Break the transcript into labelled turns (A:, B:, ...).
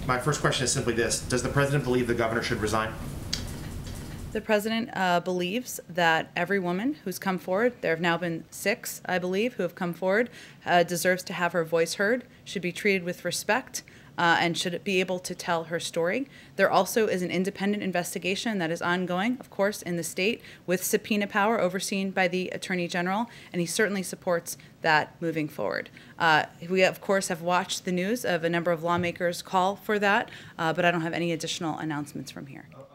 A: My first question is simply this. Does the president believe the governor should resign?
B: The president believes that every woman who's come forward, there have now been 6, I believe, who have come forward, deserves to have her voice heard, should be treated with respect, and should be able to tell her story. There also is an independent investigation that is ongoing, of course, in the state with subpoena power overseen by the Attorney General, and he certainly supports that moving forward. We, of course, have watched the news of a number of lawmakers call for that, but I don't have any additional announcements from here.